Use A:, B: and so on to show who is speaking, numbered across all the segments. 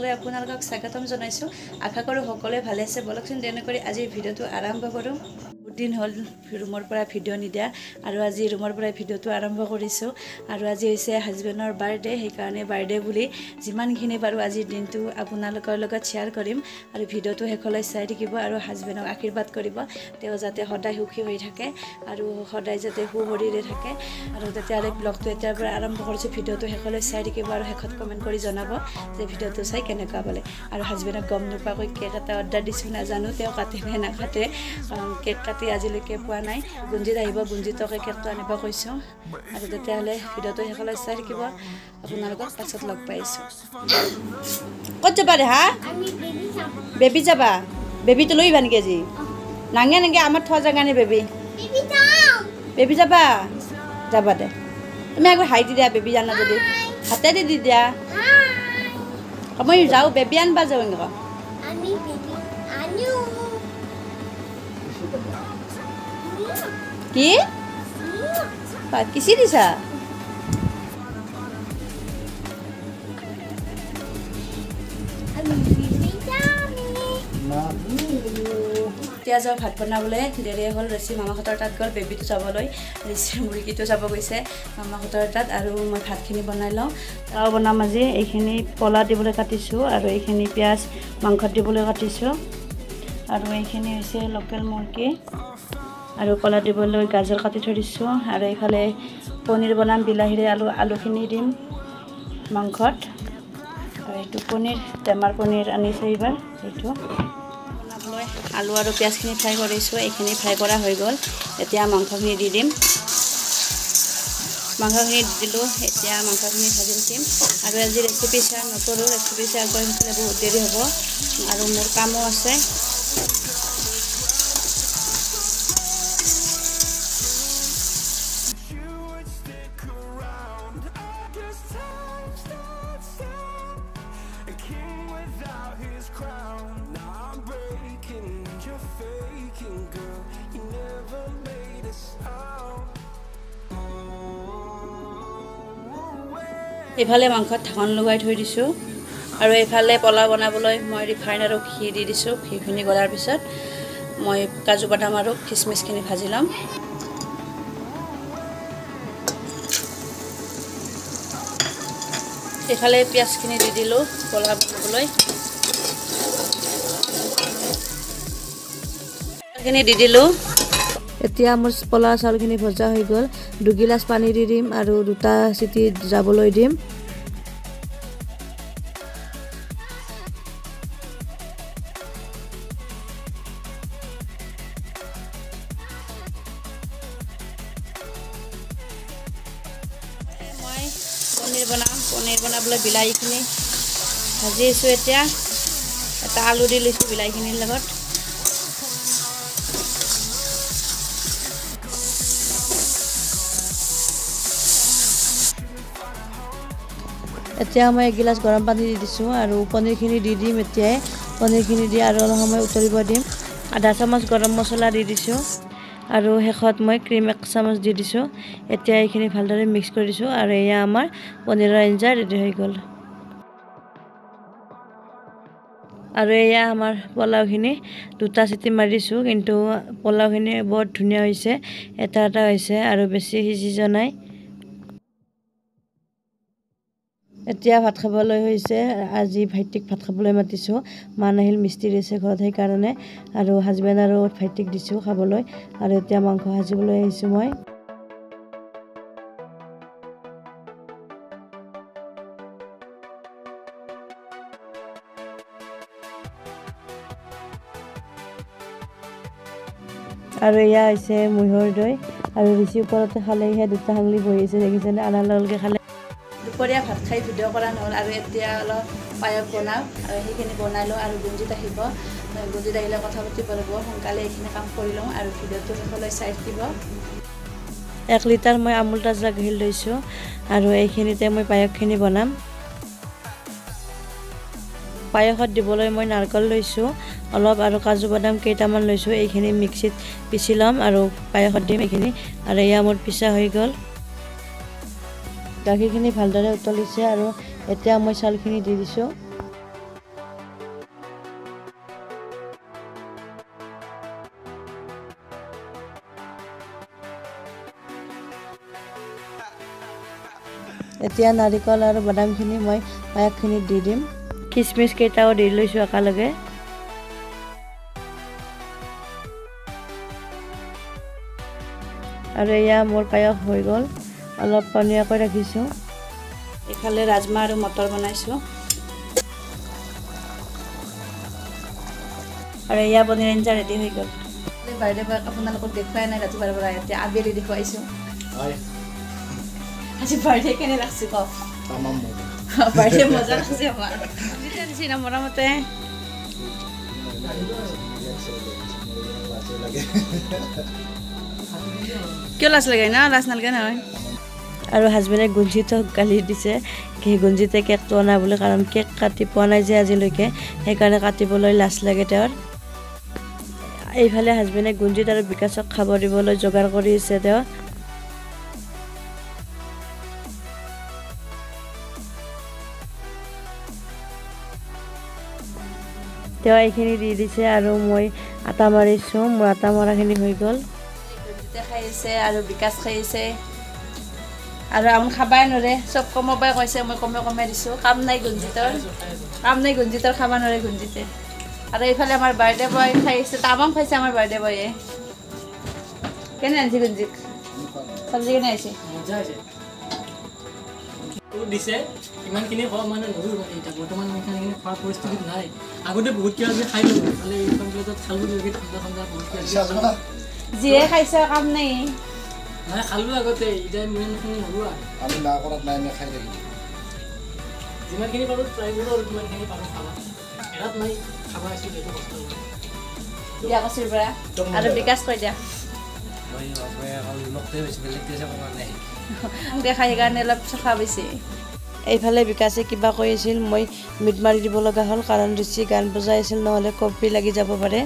A: ব্লগলৈ আপোনালোকক স্বাগতম জনাইছোঁ। আশা কৰোঁ সকলোৱে ভালে আছে। বলকচোন তেনে কৰি আজিৰ ভিডিঅ'টো আৰম্ভ কৰোঁ। বহুত দিন হ'ল ৰুমৰ পৰা ভিডিঅ' নিদিয়া আৰু আজি ৰুমৰ পৰা ভিডিঅ'টো আৰম্ভ কৰিছোঁ। আৰু আজি হৈছে হাজবেণ্ডৰ বাৰ্থডে, সেইকাৰণে বাৰ্থডে বুলি যিমানখিনি পাৰোঁ আজিৰ দিনটো আপোনালোকৰ লগত শ্বেয়াৰ কৰিম আৰু ভিডিঅ'টো শেষলৈ চাই থাকিব আৰু হাজবেণ্ডক আশীৰ্বাদ কৰিব, তেওঁ যাতে সদায় সুখী হৈ থাকে আৰু সদায় যাতে সুশৰীৰে থাকে। আৰু তেতিয়াহ'লে ব্লগটো এতিয়াৰ পৰা আৰম্ভ কৰিছোঁ। ভিডিঅ'টো শেষলৈ চাই থাকিব আৰু শেষত কমেণ্ট কৰি জনাব যে ভিডিঅ'টো চাই কেনেকুৱা পালে। আৰু হাজবেণ্ডক গম নোপোৱাকৈ কেক এটা অৰ্ডাৰ দিছোঁ, নাজানো তেওঁ কাটে নে নাকাটে, কেক কাটি আজিলৈকে পোৱা নাই। গুঞ্জিত আহিব, গুঞ্জিতকে কেকটো আনিব কৈছোঁ। আৰু তেতিয়াহ'লে ভিডিঅ'টো শেষলৈ চাই থাকিব, আপোনালোকক পাছত লগ পাইছোঁ। ক'ত যাবা দে হা? বেবী যাবা? বেবীটো লৈ আহিবা নেকি আজি? নাঙে নেকি আমাৰ থোৱা জেগা নে বেবী? বেবী যাবা? যাবা দে। তুমি একবাৰ হাই দি দিয়া, বেবী জানা যদি হাতে দি দিয়া। মই যাওঁ বেবী আনবা যাওঁ এনেকুৱা। কি কিচি দিছা? এতিয়া যাওঁ ভাত বনাবলৈ, দেৰি হ'ল। ৰেচি মামাহঁতৰ তাত গ'ল, বেবীটো যাবলৈ, ৰেচিৰ মুৰ্গীটো যাব গৈছে মামাহঁতৰ তাত। আৰু মই ভাতখিনি বনাই লওঁ। তাও বনাম আজি। এইখিনি কলা দিবলৈ কাটিছোঁ আৰু এইখিনি পিঁয়াজ মাংসত দিবলৈ কাটিছোঁ। আৰু এইখিনি হৈছে লোকেল মুৰ্গী আৰু কলা দিবলৈ গাজৰ কাটি থৈ দিছোঁ। আৰু এইফালে পনীৰ বনাম বিলাহীৰে, আলুখিনি দিম মাংসত। আৰু এইটো পনীৰ, টেমাৰ পনীৰ আনিছে এইবাৰ। এইটো বনাবলৈ আলু আৰু পিঁয়াজখিনি ফ্ৰাই কৰিছোঁ। এইখিনি ফ্ৰাই কৰা হৈ গ'ল। এতিয়া মাংসখিনি দি দিম। মাংসখিনি দি দিলোঁ। এতিয়া মাংসখিনি ভাজি উঠিম। আৰু আজি ৰেচিপি শ্বেয়াৰ নকৰোঁ, ৰেচিপি শ্বেয়াৰ কৰি থাকিলে বহুত দেৰি হ'ব আৰু মোৰ কামো আছে। এইফালে মাংসত ঢাকন লগাই থৈ দিছোঁ আৰু এইফালে পোলাও বনাবলৈ মই ৰিফাইন আৰু ঘি দি দিছোঁ। ঘিখিনি গলাৰ পিছত মই কাজু বাদাম আৰু খিচমিচখিনি ভাজি ল'ম। এইফালে পিঁয়াজখিনি দি দিলোঁ পোলাও বনাবলৈ। খিনি দি দিলোঁ। এতিয়া মোৰ পোলাও চাউলখিনি ভজা হৈ গ'ল। 2 গিলাচ পানী দি দিম আৰু 2টা চিটি যাবলৈ দিম। মই পনীৰ বনাবলৈ বিলাহীখিনি ভাজি আছোঁ। এতিয়া এটা আলু দি লৈছোঁ বিলাহীখিনিৰ লগত। এতিয়া মই 1 গিলাচ গৰম পানী দি দিছোঁ আৰু পনীৰখিনি দি দিম। এতিয়াই পনীৰখিনি দি আৰু অলপ সময় উতলিব দিম। আধা চামুচ গৰম মছলা দি দিছোঁ আৰু শেষত মই ক্ৰীম 1 চামুচ দি দিছোঁ। এতিয়া এইখিনি ভালদৰে মিক্স কৰি দিছোঁ আৰু এয়া আমাৰ পনীৰৰ আঞ্জা ৰেডি হৈ গ'ল। আৰু এয়া আমাৰ পোলাওখিনি 2টা চিটি মাৰিছোঁ, কিন্তু পোলাওখিনি বৰ ধুনীয়া হৈছে, এটা হৈছে আৰু বেছি সিজি যোৱা নাই। এতিয়া ভাত খাবলৈ হৈছে। আজি ভাইটিক ভাত খাবলৈ মাতিছোঁ। মা নাহিল, মিস্ত্ৰী আছে ঘৰত, সেইকাৰণে। আৰু হাজবেণ্ড আৰু ভাইটিক দিছোঁ খাবলৈ। আৰু এতিয়া মাংস ভাজিবলৈ আহিছোঁ মই। আৰু এয়া হৈছে মহৰ দৈ আৰু ৰিচি ওপৰতে খালেহে 2টা আঙুলি বহি আছে, দেখিছেনে? আনাৰ লগকে খালে। দুপৰীয়া ভাত খাই ভিডিঅ' কৰা নহ'ল আৰু এতিয়া অলপ পায়স বনাওঁ আৰু সেইখিনি বনাই লওঁ। আৰু গুঞ্জিত আহিব, গুঞ্জিত আহিলে কথা পাতিব লাগিব। সোনকালে এইখিনি কাম কৰি লওঁ আৰু ভিডিঅ'টো শেষলৈ চাই থাকিব। 1 লিটাৰ মই আমুল তাজা গাখীৰ লৈছোঁ আৰু এইখিনিতে মই পায়সখিনি বনাম। পায়সত দিবলৈ মই নাৰিকল লৈছোঁ অলপ আৰু কাজু বাদাম কেইটামান লৈছোঁ। এইখিনি মিক্সিত পিচি ল'ম আৰু পায়সত দিম এইখিনি। আৰু এয়া মোৰ পিচা হৈ গ'ল। গাখীৰখিনি ভালদৰে উতলিছে আৰু এতিয়া মই চাউলখিনি দি দিছোঁ। এতিয়া নাৰিকল আৰু বাদামখিনি মই পায়সখিনিত দি দিম। কিচমিচ কেইটাও দি লৈছোঁ একেলগে। আৰু এয়া মোৰ পায়স হৈ গ'ল, অলপ পনীয়াকৈ ৰাখিছোঁ। এইফালে ৰাজমাহ আৰু মটৰ বনাইছোঁ। আৰু এয়া পনীৰ আঞ্জা ৰেডি হৈ গ'ল। বাৰ্থডে বয় আপোনালোকক দেখুৱাই নাই ৰাতিপুৱাৰ পৰা, এতিয়া আবেলি দেখুৱাইছোঁ। আজি বাৰ্থডে কেনে লাগছে কওক? বাৰ্থডে মজা লাগছে আমাৰ। দিছি ন মৰমতে। কিয় লাজ লাগে ন? লাজ নালাগে নহয়। আৰু হাজবেণ্ডে গুঞ্জিতক গালি দিছে, গুঞ্জিতে কেকটো অনা বুলি, কাৰণ কেক কাটি পোৱা নাই যে আজিলৈকে, সেইকাৰণে কাটিবলৈ লাজ লাগে তেওঁৰ। এইফালে হাজবেণ্ডে গুঞ্জিত আৰু বিকাশক খাব দিবলৈ যোগাৰ কৰি আছে তেওঁ। তেওঁ এইখিনি দি দিছে আৰু মই আটা মাৰিছোঁ। মোৰ আটা মৰাখিনি হৈ গ'ল। গুঞ্জিতে খাই আছে আৰু বিকাশ খাই আছে। আৰু আপুনি খাবাই নোৱাৰে, চব কমাবাই কৈছে, মই কমাই দিছোঁ। কাম নাই গুঞ্জিতৰ, খাব নোৱাৰে গুঞ্জিতে। আৰু এইফালে আমাৰ বাৰ্থডে বয় খাই আছে, তামাম খাইছে আমাৰ বাৰ্থডে বয়ে। কেনে আনিছে গুঞ্জিত? চব্জি কেনে আহিছে?
B: দিছে ইমানখিনি খোৱা মানে নৰো মানে এতিয়া বৰ্তমান ইমানখিনি খোৱাৰ পৰিস্থিতি নাই। আগতে বহুত কিবা কিবি খাই ল'লোঁ, খালি এইখন প্লেটত খালোঁ নেকি ঠাণ্ডা বহুত কিবা
A: যিয়ে খাইছে কাম নাই।
B: নাই খালোঁ আগতে, এতিয়া ইমানখিনি নৰো আৰু
C: আমি না কৰাত নাই আমি খাই থাকিম।
B: যিমানখিনি পাৰোঁ ট্ৰাই কৰোঁ আৰু কিমানখিনি পাৰোঁ খাবা। এৰাত নাই খাবা আছোঁ, সেইটো কষ্ট কৰোঁ।
A: দিয়া কচিৰ পৰা আৰু বিকাশ কৈ দিয়া। দেখাই সেইকাৰণে অলপ চখা বেছি। এইফালে বিকাশে কিবা কৈ আছিল, মই মিট মাৰি দিব লগা হ'ল, কাৰণ ঋষি গান বজাই আছিল, নহ'লে কপি লাগি যাব পাৰে।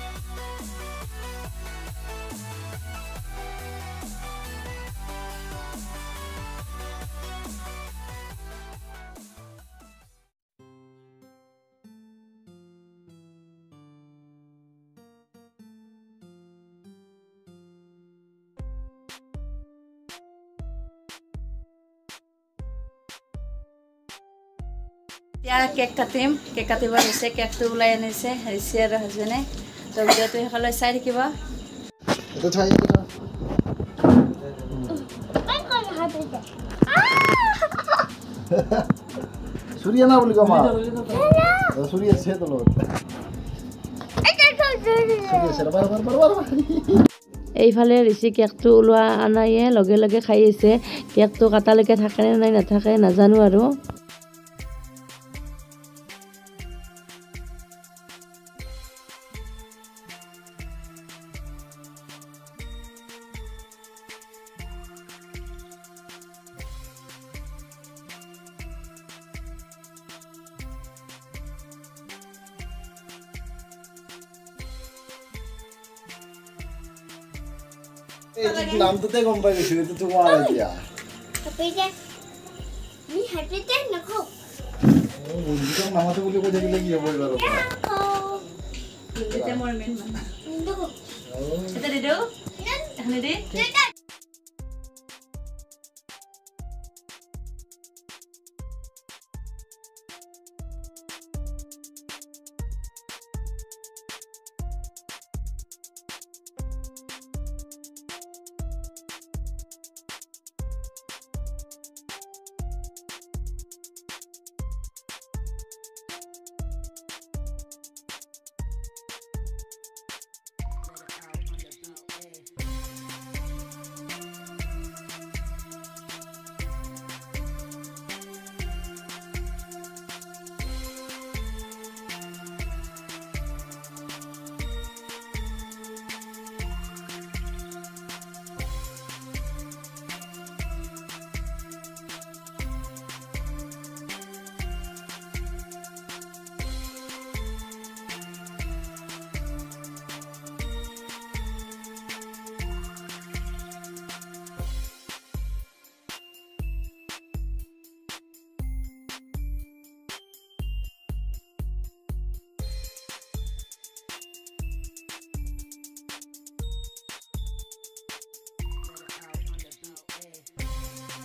A: এতিয়া কেক কাটিম, কেক কাটিব লৈছে, কেকটো ওলাই আনিছে ঋষি আৰু হাজবেণ্ডে। তো ভিডিঅ'টো শেষলৈ চাই থাকিব।
C: চুৰিয়া না বুলি কমা চুৰি আছে তলত।
A: এইফালে ঋষি কেকটো ওলোৱা আনায়ে লগে লগে খাই আছে। কেকটো কাটালৈকে থাকে নে নাই নাথাকে নাজানো আৰু।
C: নামটোতে গম পাই গৈছো, এইটো তোমাৰ এতিয়া নামাতো বুলি কৈ থাকিলে কি হ'ব এইবাৰ?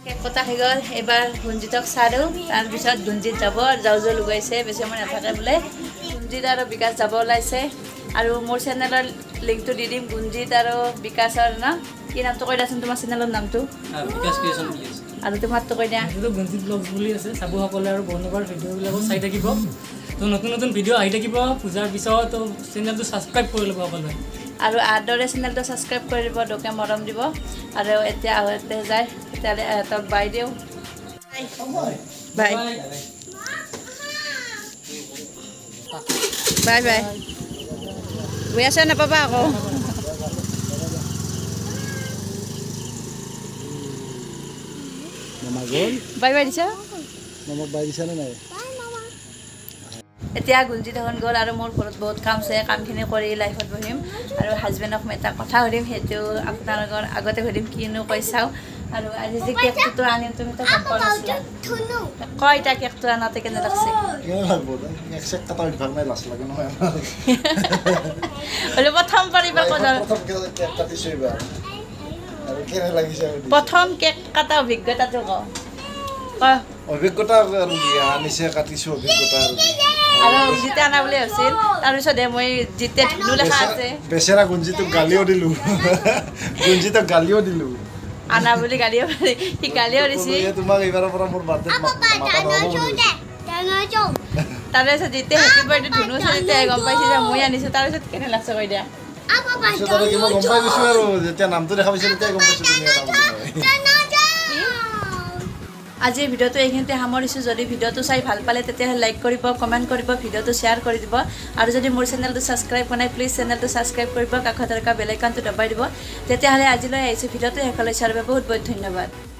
A: কেক কটা হৈ গ'ল এবাৰ গুঞ্জিতক চালোঁ তাৰপিছত গুঞ্জিত যাব যাওঁ যাওঁ লগাইছে বেছি সময় নাথাকে বোলে গুঞ্জিত আৰু বিকাশ যাব ওলাইছে আৰু মোৰ চেনেলৰ লিংকটো দি দিম গুঞ্জিত আৰু বিকাশৰ ন কি নামটো কৈ দিয়াচোন তোমাৰ চেনেলৰ নামটো
B: বিকাশ ক্ৰিয়েশ্যন বুলি আছে
A: আৰু তোমাৰটো কৈ দিয়া
B: এইটো গুঞ্জিত ব্লগছ বুলি আছে চাবসকলে আৰু বন্ধুবাৰ ভিডিঅ'বিলাকো চাই থাকিব তো নতুন নতুন ভিডিঅ' আহি থাকিব পূজাৰ পিছত তো চেনেলটো ছাবস্ক্ৰাইব কৰি ল'ব সকলোৱে
A: আৰু আদৰে চেনেলটো ছাবস্ক্ৰাইব কৰি দিব দোকে মৰম দিব আৰু এতিয়া আহোঁতে যায় তেতিয়াহ'লে ইহঁতক বাই দিওঁ বাই বাই বাই গৈ আছে নাপাবা আকৌ
C: মামা গ'ল
A: বাই বাই দিছা
C: মামাক বাই দিছানে নাই
A: এতিয়া গুঞ্জিত এখন গ'ল আৰু মোৰ ঘৰত বহুত কাম আছে কামখিনি কৰি লাইফত বহিম আৰু হাজবেণ্ডক মই এটা কথা সুধিম সেইটো আপোনালোকৰ আগতে সুধিম কিনো কৈ চাওঁ আৰু আজি যে কেকটো আনিম তুমি তো গম পোৱা নাছিলা কয় এতিয়া কেকটো আনাতে কেনে লাগছে
C: কেনে লাগব এক চেক কাটা অভ্যাস নাই লাজ লাগে নহয়
A: হ'লে প্ৰথম পাৰিবা
C: প্ৰথম কেক কাটিছোঁ এইবাৰ আৰু কেনে লাগিছে
A: প্ৰথম কেক কটা অভিজ্ঞতাটো ক
C: অভিজ্ঞতা আৰু আনিছে কাটিছোঁ অভিজ্ঞতা
A: আৰু যেতিয়া আনা বুলি হৈছিল তাৰপিছতহে মই যেতিয়া ধুনু লেখা আছে
C: বেচেৰা গুঞ্জিতক গালিও দিলোঁ গুঞ্জিতক গালিও দিলোঁ
A: আনা বুলি গালিও সি গালিও দিছে
C: তোমাক এইবাৰৰ পৰা মোৰ বাৰ্থডে
A: তাৰপিছত যেতিয়া হেপী বাৰ্থডে ধুনু আছে তেতিয়া গম পাইছে যে মই আনিছোঁ তাৰপিছত কেনে লাগছে কৈ দিয়া
C: কিবা গম পাই গৈছোঁ আৰু যেতিয়া নামটো দেখা পাইছোঁ তেতিয়াই গম পাইছোঁ তুমি এটা বুলি
A: আজিৰ ভিডিঅ'টো এইখিনিতে সামৰিছোঁ যদি ভিডিঅ'টো চাই ভাল পালে তেতিয়াহ'লে লাইক কৰিব কমেণ্ট কৰিব ভিডিঅ'টো শ্বেয়াৰ কৰি দিব আৰু যদি মোৰ চেনেলটো ছাবস্ক্ৰাইব কৰা নাই প্লিজ চেনেলটো ছাবস্ক্ৰাইব কৰিব কাষত থকা বেল আইকনটো দবাই দিব তেতিয়াহ'লে আজিলৈ আহিছোঁ ভিডিঅ'টো শেষলৈ চোৱাৰ বাবে বহুত বহুত ধন্যবাদ